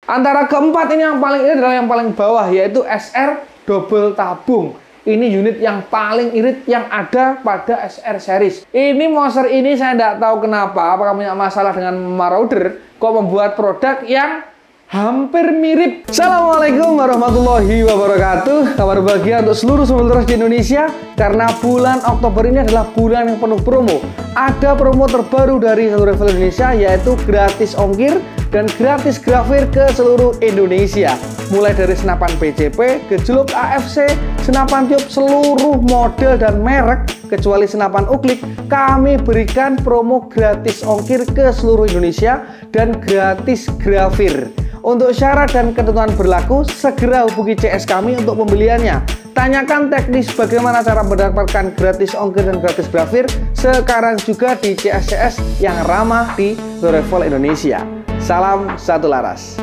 Antara keempat ini yang paling irit adalah yang paling bawah, yaitu SR double tabung. Ini unit yang paling irit yang ada pada SR series. Ini monster ini saya tidak tahu kenapa, apakah punya masalah dengan Marauder, kok membuat produk yang hampir mirip. Assalamualaikum warahmatullahi wabarakatuh. Kabar bahagia untuk seluruh sobat di Indonesia, karena bulan Oktober ini adalah bulan yang penuh promo. Ada promo terbaru dari Satu Rival Indonesia, yaitu gratis ongkir dan gratis grafir ke seluruh Indonesia. Mulai dari senapan PCP, gejluk AFC, senapan tiup seluruh model dan merek kecuali senapan uklik, kami berikan promo gratis ongkir ke seluruh Indonesia dan gratis grafir. Untuk syarat dan ketentuan berlaku, segera hubungi CS kami untuk pembeliannya. Tanyakan teknis bagaimana cara mendapatkan gratis ongkir dan gratis grafir sekarang juga di CS yang ramah di The Rival Indonesia. Salam satu laras.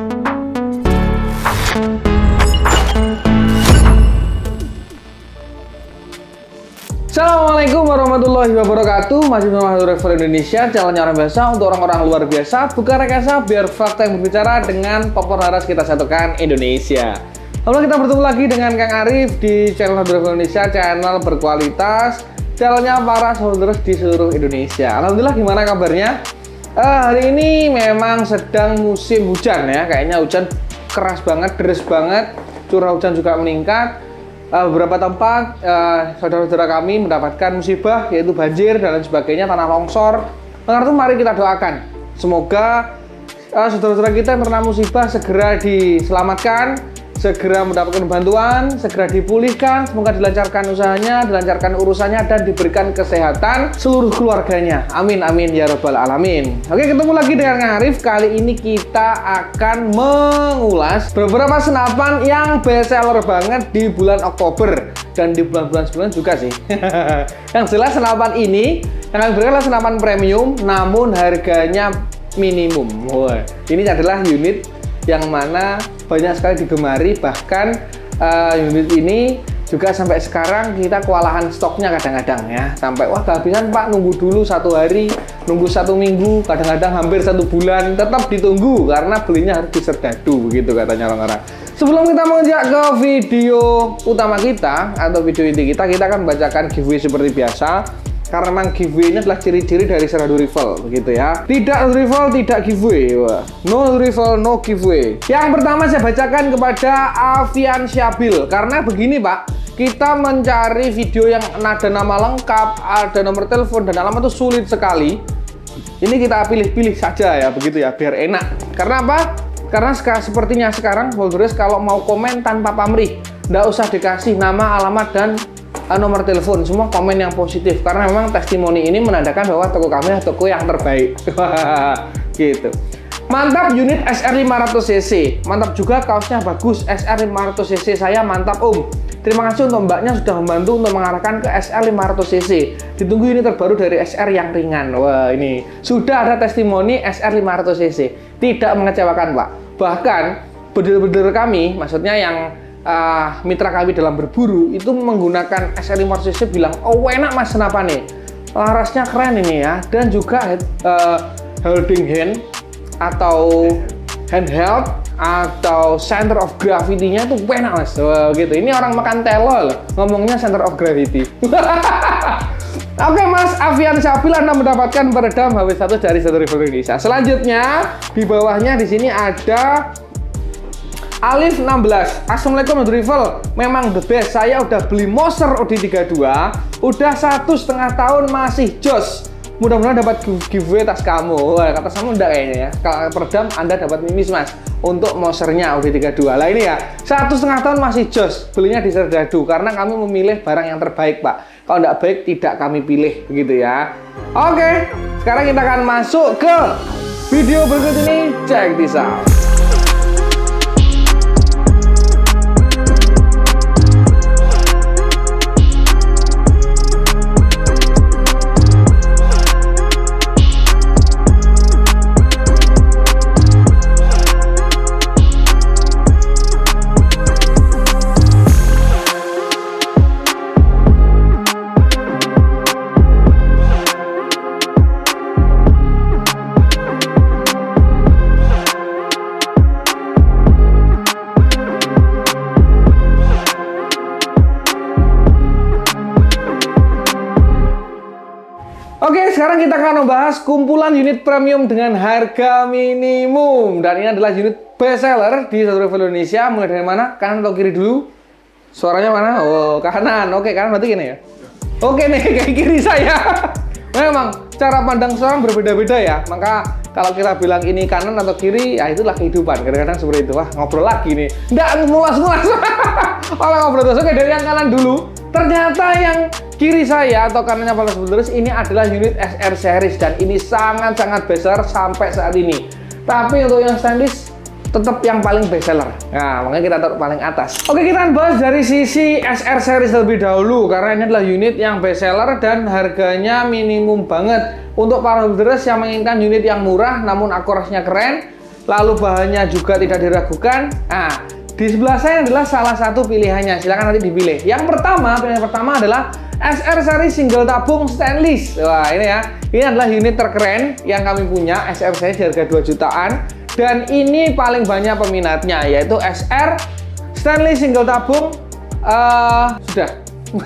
Assalamualaikum warahmatullahi wabarakatuh. Masih bersama The Rival Indonesia, channelnya orang biasa untuk orang-orang luar biasa, bukan rekayasa, biar fakta yang berbicara dengan popor laras kita satukan Indonesia. Lalu kita bertemu lagi dengan Kang Arif di channel The Rival Indonesia, channel berkualitas, channelnya para saudara di seluruh Indonesia. Alhamdulillah, gimana kabarnya? Hari ini memang sedang musim hujan ya, kayaknya hujan keras banget, deras banget, curah hujan juga meningkat. Beberapa tempat saudara-saudara kami mendapatkan musibah, yaitu banjir dan lain sebagainya, tanah longsor. Karena itu mari kita doakan semoga saudara-saudara kita yang terkena musibah segera diselamatkan, segera mendapatkan bantuan, segera dipulihkan, semoga dilancarkan usahanya, dilancarkan urusannya, dan diberikan kesehatan seluruh keluarganya. Amin amin ya rabbal alamin. Oke, ketemu lagi dengan Kang Arif. Kali ini kita akan mengulas beberapa senapan yang best seller banget di bulan Oktober dan di bulan-bulan sebelumnya juga sih. Yang jelas senapan ini yang kami berikan adalah senapan premium namun harganya minimum. Wah, ini adalah unit yang mana banyak sekali digemari, bahkan unit ini juga sampai sekarang kita kewalahan stoknya kadang-kadang ya, sampai wah kehabisan Pak, nunggu dulu 1 hari, nunggu 1 minggu, kadang-kadang hampir 1 bulan, tetap ditunggu karena belinya harus di serdadu, begitu katanya orang-orang. Sebelum kita menginjak ke video utama kita atau video inti kita akan membacakan giveaway seperti biasa. Karena memang giveaway ini adalah ciri-ciri dari Satu Rival, begitu ya. Tidak rival, tidak giveaway. Wah. No rival, no giveaway. Yang pertama saya bacakan kepada Avian Syabil. Karena begini Pak, kita mencari video yang ada nama lengkap, ada nomor telepon dan alamat itu sulit sekali. Ini kita pilih-pilih saja ya, begitu ya, biar enak. Karena apa? Karena sepertinya sekarang holders kalau mau komen tanpa pamrih, nggak usah dikasih nama, alamat, dan nomor telepon, semua komen yang positif, karena memang testimoni ini menandakan bahwa toko kami adalah toko yang terbaik. Gitu. Mantap unit SR500cc, mantap juga kaosnya bagus. SR500cc saya mantap Om. Terima kasih untuk mbaknya sudah membantu untuk mengarahkan ke SR500cc. Ditunggu ini terbaru dari SR yang ringan. Wah, ini sudah ada testimoni SR500cc, tidak mengecewakan Pak. Bahkan bedil-bedil kami, maksudnya yang mitra kami dalam berburu itu menggunakan SR500cc, bilang oh enak mas senapannya, larasnya keren ini ya, dan juga holding hand atau handheld atau center of gravity-nya itu enak mas. Gitu. Ini orang makan telo loh ngomongnya center of gravity. Oke Mas Avian Syabil, Anda mendapatkan peredam HW1 dari Satu Rival Indonesia. Selanjutnya di bawahnya di sini ada Alif 16. Assalamualaikum Satu Rival, memang the best. Saya udah beli Moser OD32, udah 1,5 tahun masih jos. Mudah-mudahan dapat giveaway tas kamu. Wah, kata kamu enggak kayaknya ya. Kalau peredam Anda dapat mimis Mas untuk Mosernya OD32. Lah ini ya, 1,5 tahun masih jos. Belinya di serdadu karena kami memilih barang yang terbaik Pak. Kalau enggak baik tidak kami pilih, begitu ya. Oke, sekarang kita akan masuk ke video berikut ini. Check this out. sekarang kita akan membahas kumpulan unit premium dengan harga minimum. Dan ini adalah unit best seller di Satu Travel Indonesia. Mulai dari mana? Kanan atau kiri dulu? Suaranya mana? Oh, kanan. Oke, kanan berarti gini ya. Oke nih, kayak kiri saya. Memang cara pandang seorang berbeda-beda ya. Maka kalau kita bilang ini kanan atau kiri, ya itulah kehidupan. Kadang-kadang seperti itu. Wah, ngobrol lagi nih. Nggak ngulas-ngulas. Kalau ngobrol terus, oke dari yang kanan dulu. Ternyata yang kiri saya atau kanannya Pak Subulterus ini adalah unit SR series dan ini sangat-sangat besar sampai saat ini. Tapi untuk yang stainless tetap yang paling best seller. Nah, makanya kita taruh paling atas. Oke, kita akan bahas dari sisi SR series terlebih dahulu karena ini adalah unit yang best seller dan harganya minimum banget. Untuk para subscribers yang menginginkan unit yang murah namun akurasinya keren, lalu bahannya juga tidak diragukan. Nah, di sebelah saya adalah salah satu pilihannya. Silahkan nanti dipilih. Yang pertama, pilihan pertama adalah SR series single tabung stainless. Wah, ini ya. Ini adalah unit terkeren yang kami punya, SR series harga 2 jutaan. Dan ini paling banyak peminatnya, yaitu SR stainless single tabung. Sudah.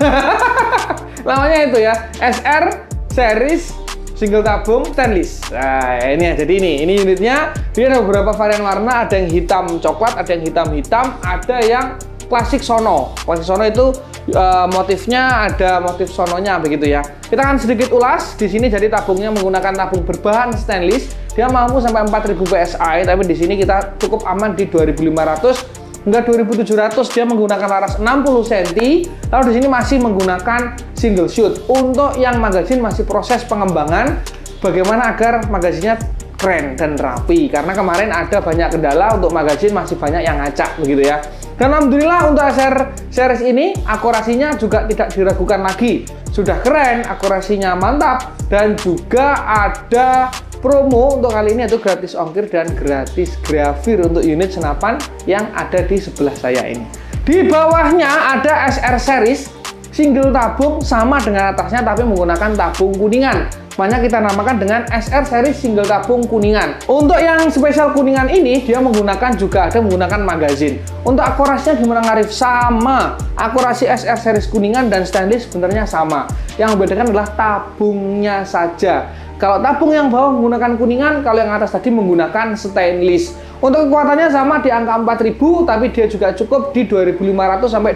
Namanya itu ya, SR series single tabung stainless. Nah, ini ya. Jadi ini unitnya. Dia ada beberapa varian warna, ada yang hitam coklat, ada yang hitam-hitam, ada yang klasik sono. Klasik sono itu motifnya ada motif sononya begitu ya. Kita akan sedikit ulas di sini. Jadi tabungnya menggunakan tabung berbahan stainless. Dia mampu sampai 4000 PSI, tapi di sini kita cukup aman di 2500 hingga 2700. Dia menggunakan laras 60 cm. Lalu di sini masih menggunakan single shoot. Untuk yang magazin masih proses pengembangan bagaimana agar magazinnya keren dan rapi, karena kemarin ada banyak kendala untuk magazin, masih banyak yang ngacak begitu ya. Dan alhamdulillah untuk SR series ini akurasinya juga tidak diragukan lagi, sudah keren, akurasinya mantap, dan juga ada promo untuk kali ini yaitu gratis ongkir dan gratis grafir untuk unit senapan yang ada di sebelah saya ini. Di bawahnya ada SR series single tabung sama dengan atasnya tapi menggunakan tabung kuningan. Banyak kita namakan dengan SR series single tabung kuningan. Untuk yang spesial kuningan ini dia menggunakan juga ada menggunakan magazin. Untuk akurasinya gimana Arif? Sama. Akurasi SR series kuningan dan stainless sebenarnya sama. Yang membedakan adalah tabungnya saja. Kalau tabung yang bawah menggunakan kuningan, kalau yang atas tadi menggunakan stainless. Untuk kekuatannya sama di angka 4000, tapi dia juga cukup di 2500 sampai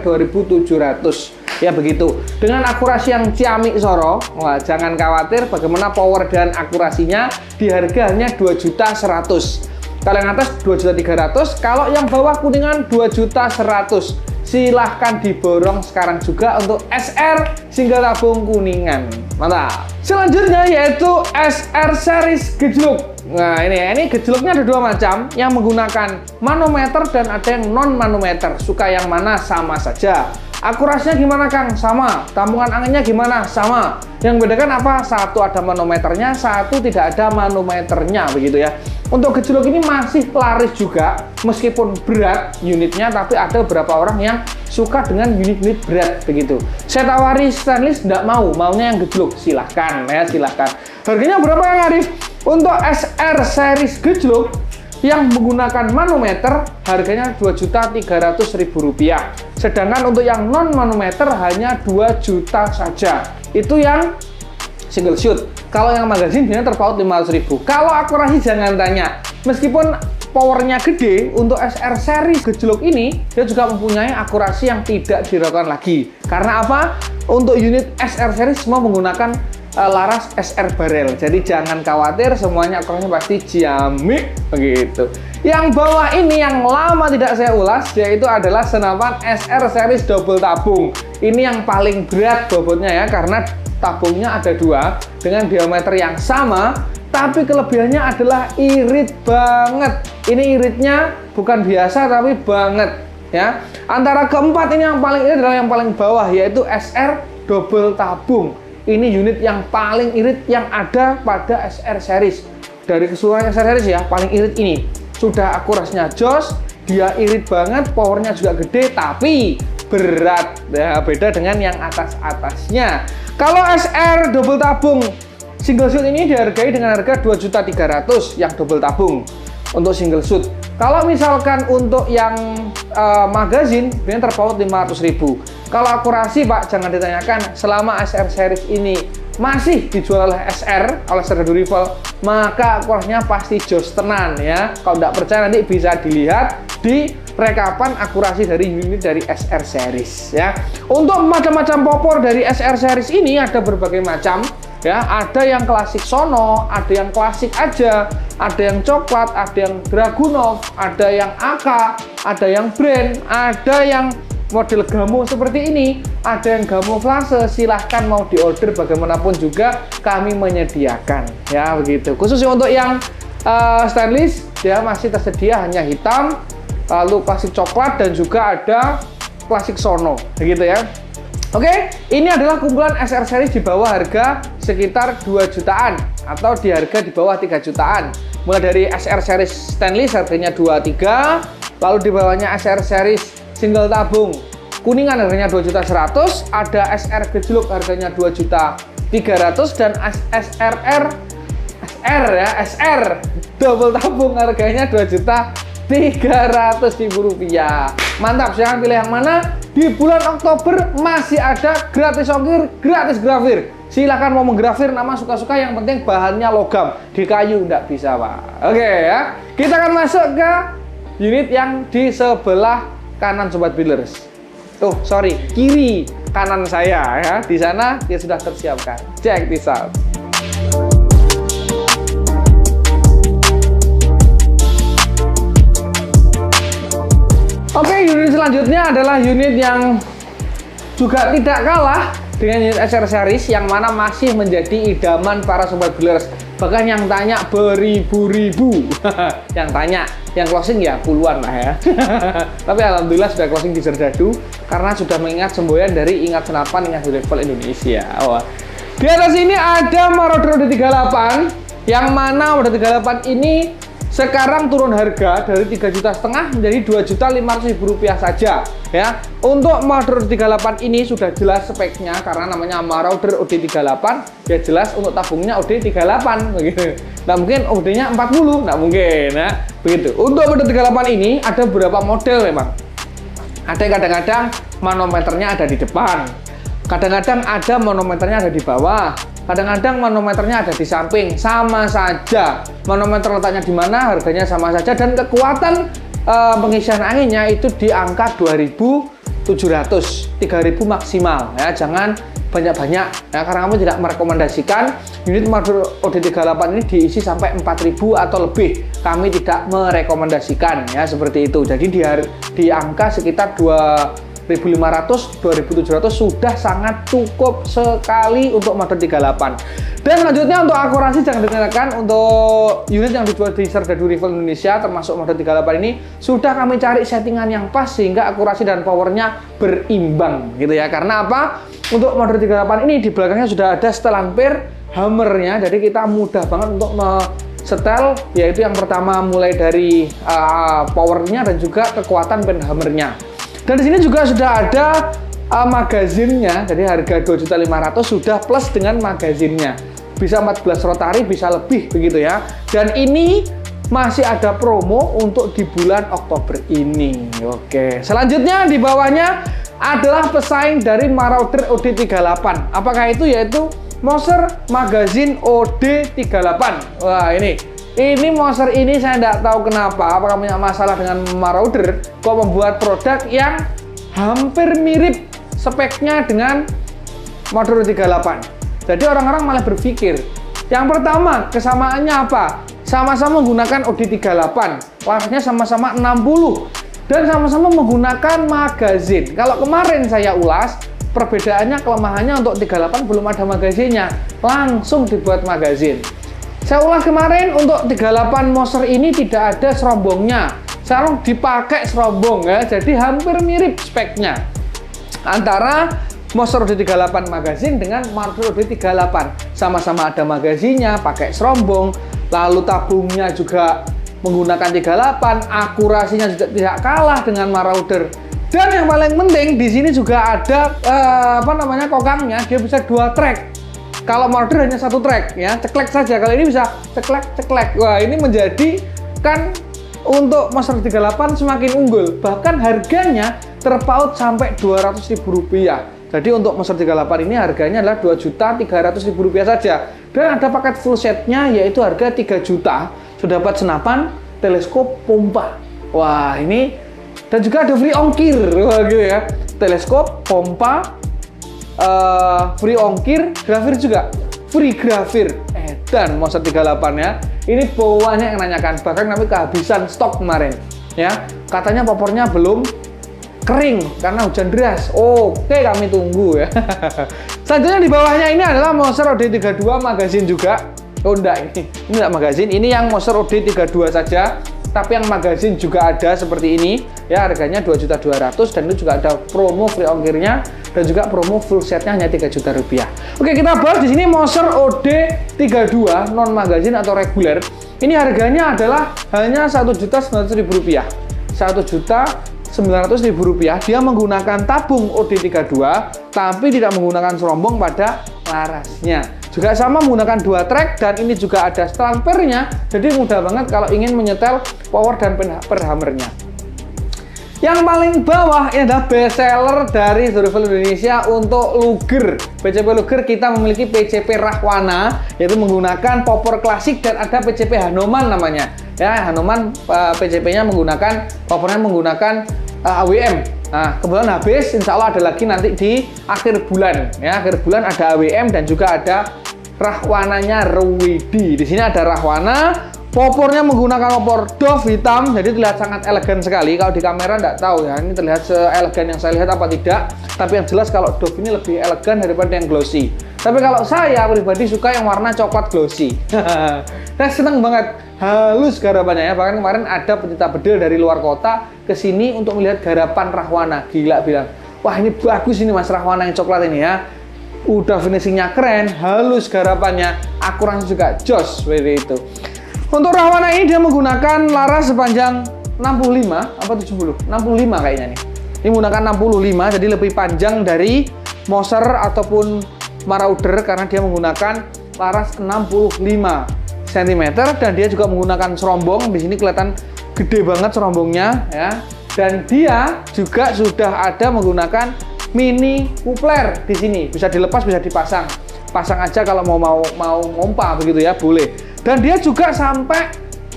2700. Ya begitu. Dengan akurasi yang ciamik soro, wah, jangan khawatir bagaimana power dan akurasinya di harga hanya 2.100.000. Kalau yang atas 2.300.000, kalau yang bawah kuningan 2.100.000. Silahkan diborong sekarang juga untuk SR single tabung kuningan. Mantap. Selanjutnya yaitu SR series gejluk. Nah ini gejluknya ada dua macam, yang menggunakan manometer dan ada yang non manometer. Suka yang mana sama saja. Akurasinya gimana Kang? Sama. Tampungan anginnya gimana? Sama. Yang membedakan apa? Satu ada manometernya, satu tidak ada manometernya begitu ya. Untuk gejluk ini masih laris juga, meskipun berat unitnya, tapi ada beberapa orang yang suka dengan unit-unit berat begitu. Saya tawari stainless tidak mau, maunya yang gejluk. Silahkan ya, silahkan. Harganya berapa yang Arif? Untuk SR series gejluk yang menggunakan manometer harganya Rp2.300.000. Sedangkan untuk yang non manometer hanya 2 juta saja. Itu yang single shoot. Kalau yang magazin dia terpaut 500.000. Kalau akurasi jangan tanya. Meskipun powernya gede, untuk SR series gejluk ini dia juga mempunyai akurasi yang tidak diragukan lagi. Karena apa? Untuk unit SR series semua menggunakan laras SR barrel. Jadi jangan khawatir, semuanya akurasinya pasti ciamik begitu. Yang bawah ini yang lama tidak saya ulas, yaitu adalah senapan SR series double tabung. Ini yang paling berat bobotnya ya, karena tabungnya ada dua dengan diameter yang sama, tapi kelebihannya adalah irit banget. Ini iritnya bukan biasa tapi banget ya. Antara keempat ini yang paling irit adalah yang paling bawah, yaitu SR double tabung. Ini unit yang paling irit yang ada pada SR series. Dari keseluruhan SR series ya, paling irit ini. Sudah akurasinya jos, dia irit banget, powernya juga gede, tapi berat. Ya, beda dengan yang atas-atasnya. Kalau SR double tabung single shoot ini dihargai dengan harga 2.300.000 yang double tabung untuk single shoot. Kalau misalkan untuk yang magazin, biasanya terpaut 500.000. Kalau akurasi Pak, jangan ditanyakan. Selama SR series ini masih dijual oleh SR, oleh Serdadu Rival, maka akurasinya pasti jos tenan ya. Kalau tidak percaya nanti bisa dilihat di rekapan akurasi dari unit dari SR series ya. Untuk macam-macam popor dari SR series ini ada berbagai macam. Ya, ada yang klasik sono, ada yang klasik aja, ada yang coklat, ada yang Dragunov, ada yang AK, ada yang brand, ada yang model gamo seperti ini, ada yang kamuflase. Silahkan mau diorder bagaimanapun juga kami menyediakan ya begitu. Khusus untuk yang stainless dia masih tersedia hanya hitam, lalu klasik coklat dan juga ada klasik sono begitu ya. Oke, ini adalah kumpulan SR series di bawah harga sekitar 2 jutaan atau di harga di bawah 3 jutaan. Mulai dari SR series stainless harganya 23, lalu di bawahnya SR series single tabung kuningan harganya 2.100.000, ada SR gejluk harganya 2.300.000 dan SR double tabung harganya 2.300.000 rupiah. Mantap, silahkan pilih yang mana. Di bulan Oktober masih ada gratis ongkir, gratis grafir. Silahkan mau menggrafir nama suka-suka, yang penting bahannya logam. Di kayu nggak bisa Pak. Oke ya, kita akan masuk ke unit yang di sebelah kanan Sobat Builders. Sorry, kiri kanan saya ya. Di sana dia sudah tersiapkan. Check this out. Oke, unit selanjutnya adalah unit yang juga tidak kalah dengan unit SR series yang mana masih menjadi idaman para Sobat Builders. Bahkan yang tanya beribu-ribu. Yang tanya, yang closing ya puluhan lah ya. Tapi alhamdulillah sudah closing di Serdadu karena sudah mengingat semboyan dari Ingat Senapan, Ingat Level Indonesia. Di atas ini ada Marauder OD38 yang mana OD38 ini sekarang turun harga dari 3,5 juta menjadi 2.500.000 rupiah saja ya. Untuk Marauder OD38 ini sudah jelas speknya karena namanya Marauder OD38 ya, jelas untuk tabungnya OD38 begitu. Nggak mungkin OD-nya 40, nggak mungkin ya begitu. Untuk OD38 ini ada beberapa model memang. Ada yang kadang-kadang manometernya ada di depan, kadang-kadang ada manometernya ada di bawah, kadang-kadang manometernya ada di samping. Sama saja, manometer letaknya di mana, harganya sama saja, dan kekuatan pengisian anginnya itu di angka 2.700, 3.000 maksimal ya. Jangan banyak-banyak ya, karena kami tidak merekomendasikan unit Marauder OD38 ini diisi sampai 4.000 atau lebih. Kami tidak merekomendasikan ya seperti itu. Jadi di angka sekitar 2.500, 2.700 sudah sangat cukup sekali untuk Marauder 38. Dan selanjutnya untuk akurasi jangan ditanyakan. Untuk unit yang dijual di Serdadu Rival Indonesia termasuk Marauder 38 ini sudah kami cari settingan yang pas sehingga akurasi dan powernya berimbang gitu ya. Karena apa? Untuk Marauder 38 ini di belakangnya sudah ada setelan per hammernya, jadi kita mudah banget untuk setel, yaitu yang pertama mulai dari powernya dan juga kekuatan pen hammernya. Dan di sini juga sudah ada magazinnya, jadi harga 2.500.000 sudah plus dengan magazinnya. Bisa 14 rotari, bisa lebih begitu ya. Dan ini masih ada promo untuk di bulan Oktober ini. Oke, selanjutnya di bawahnya adalah pesaing dari Marauder OD38. Apakah itu? Yaitu Moser Magazine OD38. Wah, ini Moser ini saya tidak tahu kenapa, apakah punya masalah dengan Marauder kok membuat produk yang hampir mirip speknya dengan Marauder OD38. Jadi orang-orang malah berpikir, yang pertama kesamaannya apa? Sama-sama menggunakan OD38, warnanya sama-sama 60 dan sama-sama menggunakan magazin. Kalau kemarin saya ulas, perbedaannya, kelemahannya untuk 38 belum ada magazinnya, langsung dibuat magazin. Saya ulas kemarin untuk 38 Moser ini tidak ada serombongnya, sekarang dipakai serombong ya, jadi hampir mirip speknya antara Moser OD38 magazin dengan Marauder OD38. Sama-sama ada magazinnya, pakai serombong, lalu tabungnya juga menggunakan 38, akurasinya juga tidak kalah dengan Marauder. Dan yang paling penting di sini juga ada kokangnya, dia bisa 2 track. Kalau Marauder hanya 1 track ya, ceklek saja. Kalau ini bisa ceklek. Wah, ini menjadikan untuk Monster 38 semakin unggul. Bahkan harganya terpaut sampai Rp200.000. Jadi untuk Monster 38 ini harganya adalah Rp2.300.000 saja. Dan ada paket full setnya yaitu harga 3 juta. Sudah dapat senapan, teleskop, pompa. Wah, ini dan juga ada free ongkir. Wah, gitu ya. Teleskop, pompa, free ongkir, grafir juga. Free grafir. Dan Monster 38 ya. Ini banyak yang nanyakan, bahkan kami kehabisan stok kemarin. Ya, katanya popornya belum kering karena hujan deras. Oke, kami tunggu ya. Selanjutnya di bawahnya ini adalah Monster OD32 magazine juga. Oh enggak, ini enggak magazine. Ini yang Monster OD32 saja. Tapi yang magazine juga ada seperti ini. Ya, harganya Rp2.200.000 dan itu juga ada promo free ongkirnya dan juga promo full setnya hanya Rp3 juta. Oke, kita bahas di sini Monster OD32 non magazine atau reguler. Ini harganya adalah hanya Rp1.900.000. Rp1.900.000. Dia menggunakan tabung OD32 tapi tidak menggunakan serombong pada larasnya. Juga sama menggunakan 2 track dan ini juga ada stampernya. Jadi mudah banget kalau ingin menyetel power dan perhammernya. Yang paling bawah ini adalah best seller dari Survival Indonesia untuk Luger. PCP Luger kita memiliki PCP Rahwana, yaitu menggunakan popor klasik dan ada PCP Hanoman namanya. Ya, Hanoman PCP-nya menggunakan popornya menggunakan AWM. Nah, kebetulan habis, insya Allah ada lagi nanti di akhir bulan. Ya, akhir bulan ada AWM dan juga ada Rahwananya Rewidi. Di sini ada Rahwana. Popornya menggunakan popor Dove hitam, jadi terlihat sangat elegan sekali. Kalau di kamera nggak tahu ya, ini terlihat seelegan yang saya lihat apa tidak. Tapi yang jelas kalau Dove ini lebih elegan daripada yang glossy. Tapi kalau saya pribadi suka yang warna coklat glossy. Saya seneng banget, halus garapannya ya. Bahkan kemarin ada pecinta bedil dari luar kota ke sini untuk melihat garapan Rahwana. Gila bilang, wah ini bagus ini Mas Rahwana yang coklat ini ya. Udah finishingnya keren, halus garapannya, akurasi juga jos seperti itu. Untuk Rahwana ini dia menggunakan laras sepanjang 65 apa 70? 65 kayaknya nih. Ini menggunakan 65 jadi lebih panjang dari Moser ataupun Marauder karena dia menggunakan laras 65 cm dan dia juga menggunakan serombong. Di sini kelihatan gede banget serombongnya ya. Dan dia juga sudah ada menggunakan mini coupler di sini. Bisa dilepas, bisa dipasang. Pasang aja kalau mau ngompa begitu ya, boleh. Dan dia juga sampai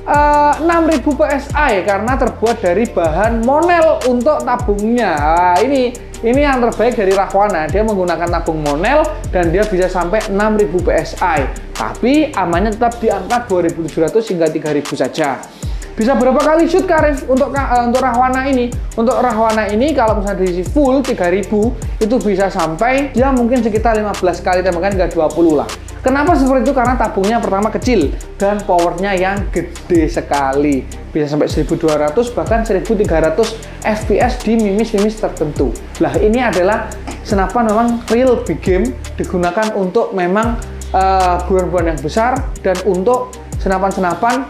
6000 PSI karena terbuat dari bahan monel untuk tabungnya. Nah, ini yang terbaik dari Rahwana. Dia menggunakan tabung monel dan dia bisa sampai 6000 PSI. Tapi amannya tetap di angka 2700 hingga 3000 saja. Bisa berapa kali shoot Karif untuk Rahwana ini? Untuk Rahwana ini kalau misalnya diisi full 3000 itu bisa sampai dia mungkin sekitar 15 kali tembakan hingga 20 lah. Kenapa seperti itu? Karena tabungnya pertama kecil dan powernya yang gede sekali. Bisa sampai 1200 bahkan 1300 fps di mimis-mimis tertentu. Lah ini adalah senapan memang real big game, digunakan untuk memang buruan-buruan yang besar dan untuk senapan-senapan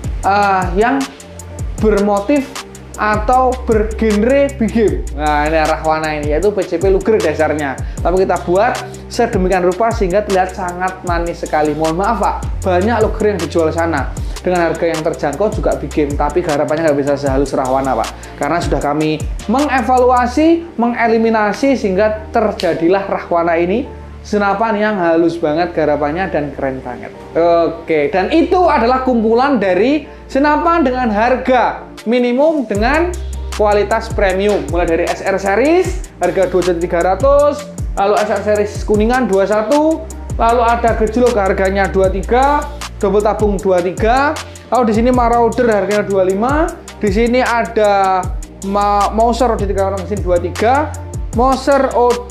yang bermotif atau bergenre big game. Nah ini Rahwana ini yaitu PCP Luger dasarnya, tapi kita buat sedemikian rupa sehingga terlihat sangat manis sekali. Mohon maaf Pak, banyak Luger yang dijual sana dengan harga yang terjangkau juga big game, tapi garapannya nggak bisa sehalus Rahwana Pak, karena sudah kami mengevaluasi, mengeliminasi sehingga terjadilah Rahwana ini senapan yang halus banget garapannya dan keren banget. Oke, dan itu adalah kumpulan dari senapan dengan harga minimum dengan kualitas premium. Mulai dari SR series harga 2.300.000, lalu SR series kuningan 21, lalu ada gejlok harganya 23, double tabung 23. Lalu di sini Marauder harganya 25. Di sini ada Moser OD32 mesin 23, Moser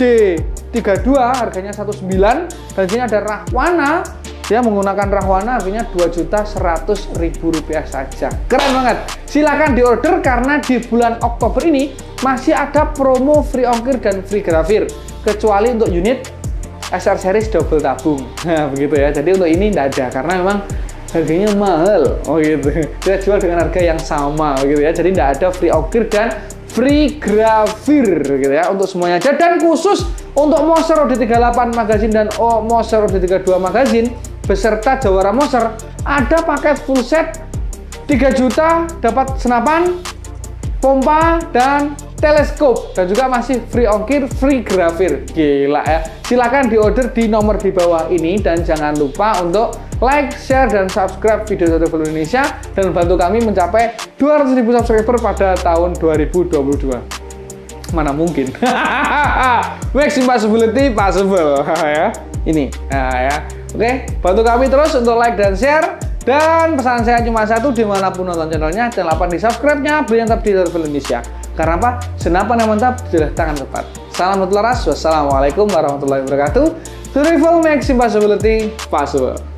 OD32 harganya 19, dan di sini ada Rahwana. Dia menggunakan Rahwana harganya Rp2.100.000 saja. Keren banget. Silahkan diorder karena di bulan Oktober ini masih ada promo free ongkir dan free grafir. Kecuali untuk unit SR series double tabung. Nah, begitu ya. Jadi untuk ini tidak ada karena memang harganya mahal. Oh gitu. Kita jual dengan harga yang sama gitu ya. Jadi tidak ada free ongkir dan free grafir gitu ya untuk semuanya aja. Dan khusus untuk Moser OD38 magazine dan Moser OD32 magazine beserta Jawara Moser ada paket full set 3 juta dapat senapan, pompa, dan teleskop, dan juga masih free ongkir, free grafir. Gila ya. Silahkan diorder di nomor di bawah ini, dan jangan lupa untuk like, share, dan subscribe video Travel Indonesia, dan bantu kami mencapai 200.000 subscriber pada tahun 2022. Mana mungkin. Max Impossibility possible. Ya. Ini ya. Oke, bantu kami terus untuk like dan share. Dan pesan saya cuma satu, dimanapun nonton channelnya, jangan lupa di subscribe-nya, beri yang tetap di Travel Indonesia. Karena apa? Senapan yang mantap adalah tangan tepat. Salam Nutlaras, wassalamualaikum warahmatullahi wabarakatuh. Travel makes impossibility possible.